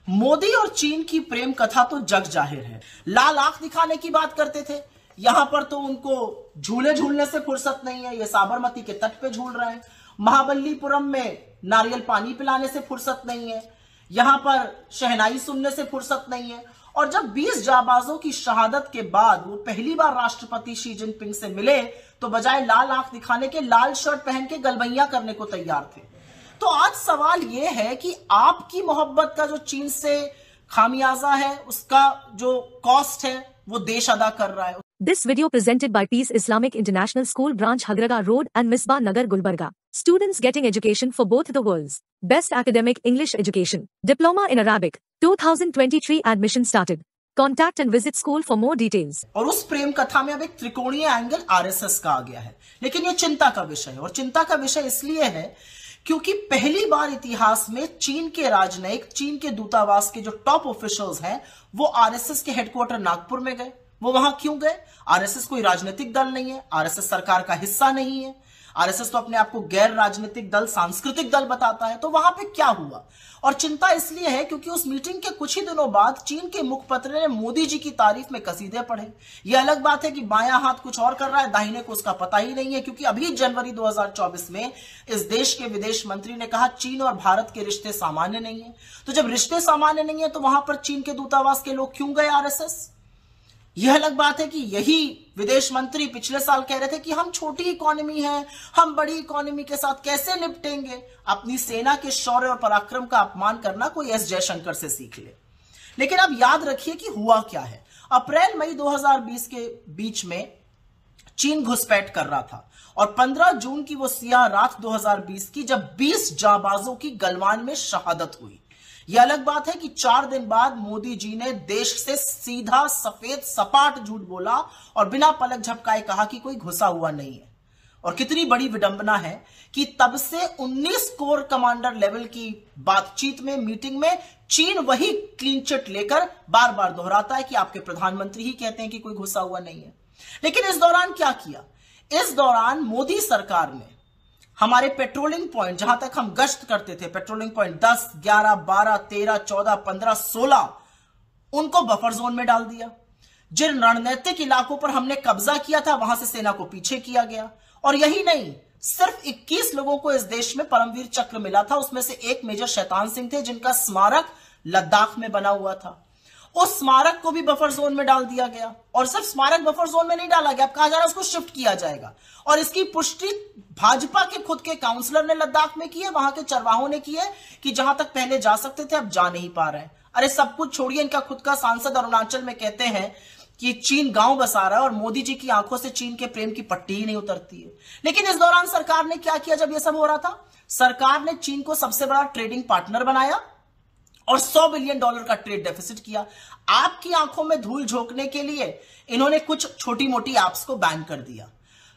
मोदी और चीन की प्रेम कथा तो जग जाहिर है। लाल आंख दिखाने की बात करते थे, यहां पर तो उनको झूले झूलने से फुर्सत नहीं है। ये साबरमती के तट पे झूल रहे हैं। महाबलीपुरम में नारियल पानी पिलाने से फुर्सत नहीं है। यहां पर शहनाई सुनने से फुर्सत नहीं है। और जब 20 जाबाजों की शहादत के बाद वो पहली बार राष्ट्रपति शी जिनपिंग से मिले तो बजाय लाल आंख दिखाने के लाल शर्ट पहन के गलबैया करने को तैयार थे। तो आज सवाल यह है कि आपकी मोहब्बत का जो चीन से खामियाजा है, उसका जो कॉस्ट है, वो देश अदा कर रहा है। This video presented by Peace Islamic International School Branch Hagraga Road and Misbah Nagar Gulbarga. Students getting education for both the worlds. Best academic English education. Diploma in Arabic. 2023 admission started. Contact and visit school for more details. और उस प्रेम कथा में अब एक त्रिकोणीय angle RSS का आ गया है। लेकिन ये चिंता का विषय है, और चिंता का विषय इसलिए है क्योंकि पहली बार इतिहास में चीन के राजनयिक, चीन के दूतावास के जो टॉप ऑफिशियल्स हैं, वो आरएसएस के हेडक्वार्टर नागपुर में गए। वो वहां क्यों गए? आरएसएस कोई राजनीतिक दल नहीं है, आरएसएस सरकार का हिस्सा नहीं है। आरएसएस तो अपने आप को गैर राजनीतिक दल, सांस्कृतिक दल बताता है। तो वहां पे क्या हुआ? और चिंता इसलिए है क्योंकि उस मीटिंग के कुछ ही दिनों बाद चीन के मुखपत्र ने मोदी जी की तारीफ में कसीदे पढ़े। यह अलग बात है कि बायां हाथ कुछ और कर रहा है, दाहिने को उसका पता ही नहीं है, क्योंकि अभी जनवरी 2024 में इस देश के विदेश मंत्री ने कहा चीन और भारत के रिश्ते सामान्य नहीं है। तो जब रिश्ते सामान्य नहीं है तो वहां पर चीन के दूतावास के लोग क्यों गए आरएसएस? यह अलग बात है कि यही विदेश मंत्री पिछले साल कह रहे थे कि हम छोटी इकोनॉमी है, हम बड़ी इकोनॉमी के साथ कैसे निपटेंगे। अपनी सेना के शौर्य और पराक्रम का अपमान करना कोई एस जयशंकर से सीख ले। लेकिन अब याद रखिए कि हुआ क्या है। अप्रैल मई 2020 के बीच में चीन घुसपैठ कर रहा था, और 15 जून की वो सियाह रात 2020 की जब 20 जाबाजों की गलवान में शहादत हुई। यह अलग बात है कि 4 दिन बाद मोदी जी ने देश से सीधा सफेद सपाट झूठ बोला और बिना पलक झपकाए कहा कि कोई घुसा हुआ नहीं है। और कितनी बड़ी विडंबना है कि तब से 19 कोर कमांडर लेवल की बातचीत में, मीटिंग में चीन वही क्लीन चिट लेकर बार बार दोहराता है कि आपके प्रधानमंत्री ही कहते हैं कि कोई घुसा हुआ नहीं है। लेकिन इस दौरान क्या किया? इस दौरान मोदी सरकार ने हमारे पेट्रोलिंग पॉइंट, जहां तक हम गश्त करते थे, पेट्रोलिंग पॉइंट 10, 11, 12, 13, 14, 15, 16, उनको बफर जोन में डाल दिया। जिन रणनीतिक इलाकों पर हमने कब्जा किया था वहां से सेना को पीछे किया गया। और यही नहीं, सिर्फ 21 लोगों को इस देश में परमवीर चक्र मिला था। उसमें से एक मेजर शैतान सिंह थे, जिनका स्मारक लद्दाख में बना हुआ था। उस स्मारक को भी बफर जोन में डाल दिया गया। और सिर्फ स्मारक बफर जोन में नहीं डाला गया, अब कहा जा रहा है उसको शिफ्ट किया जाएगा। और इसकी पुष्टि भाजपा के खुद के काउंसलर ने लद्दाख में की है, वहां के चरवाहों ने की है कि जहां तक पहले जा सकते थे अब जा नहीं पा रहे हैं। अरे सब कुछ छोड़िए, इनका खुद का सांसद अरुणाचल में कहते हैं कि चीन गांव बसा रहा है और मोदी जी की आंखों से चीन के प्रेम की पट्टी ही नहीं उतरती है। लेकिन इस दौरान सरकार ने क्या किया? जब यह सब हो रहा था, सरकार ने चीन को सबसे बड़ा ट्रेडिंग पार्टनर बनाया और $100 बिलियन का ट्रेड डेफिसिट किया। आपकी आंखों में धूल झोंकने के लिए इन्होंने कुछ छोटी मोटी ऐप्स को बैन कर दिया।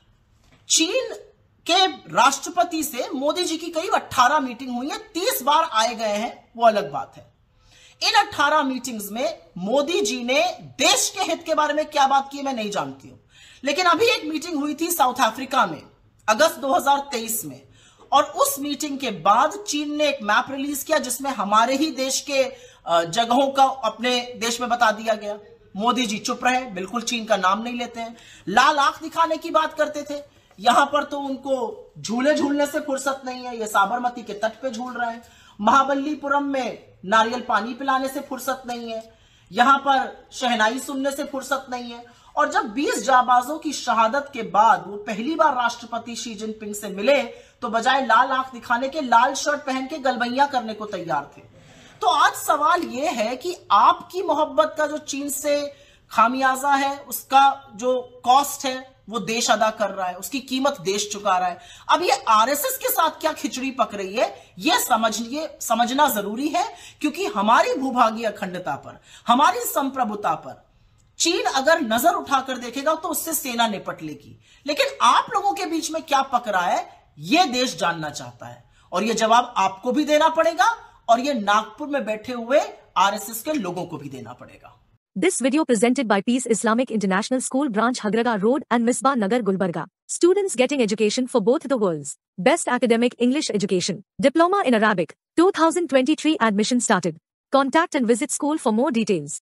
चीन के राष्ट्रपति से मोदी जी की करीब 18 मीटिंग हुई है, 30 बार आए गए हैं, वो अलग बात है। इन 18 मीटिंग्स में मोदी जी ने देश के हित के बारे में क्या बात की मैं नहीं जानती हूं। लेकिन अभी एक मीटिंग हुई थी साउथ अफ्रीका में अगस्त 2023 में, और उस मीटिंग के बाद चीन ने एक मैप रिलीज किया जिसमें हमारे ही देश के जगहों का अपने देश में बता दिया गया। मोदी जी चुप रहे, बिल्कुल चीन का नाम नहीं लेते हैं। लाल आंख दिखाने की बात करते थे, यहां पर तो उनको झूले झूलने से फुर्सत नहीं है। ये साबरमती के तट पे झूल रहे हैं। महाबलीपुरम में नारियल पानी पिलाने से फुर्सत नहीं है। यहां पर शहनाई सुनने से फुर्सत नहीं है। और जब 20 जाबाजों की शहादत के बाद वो पहली बार राष्ट्रपति शी जिनपिंग से मिले तो बजाय लाल आंख दिखाने के लाल शर्ट पहन के गलबैया करने को तैयार थे। तो आज सवाल यह है कि आपकी मोहब्बत का जो चीन से खामियाजा है, उसका जो कॉस्ट है, वो देश अदा कर रहा है, उसकी कीमत देश चुका रहा है। अब ये आरएसएस के साथ क्या खिचड़ी पक रही है, ये समझना जरूरी है, क्योंकि हमारी भूभागीय अखंडता पर, हमारी संप्रभुता पर चीन अगर नजर उठाकर देखेगा तो उससे सेना निपट लेगी। लेकिन आप लोगों के बीच में क्या पक रहा है, यह देश जानना चाहता है, और यह जवाब आपको भी देना पड़ेगा और यह नागपुर में बैठे हुए आरएसएस के लोगों को भी देना पड़ेगा। This video presented by Peace Islamic International School Branch Hagraga Road and Misbah Nagar Gulbarga. Students getting education for both the worlds. Best academic English education. Diploma in Arabic. 2023 admission started. Contact and visit school for more details.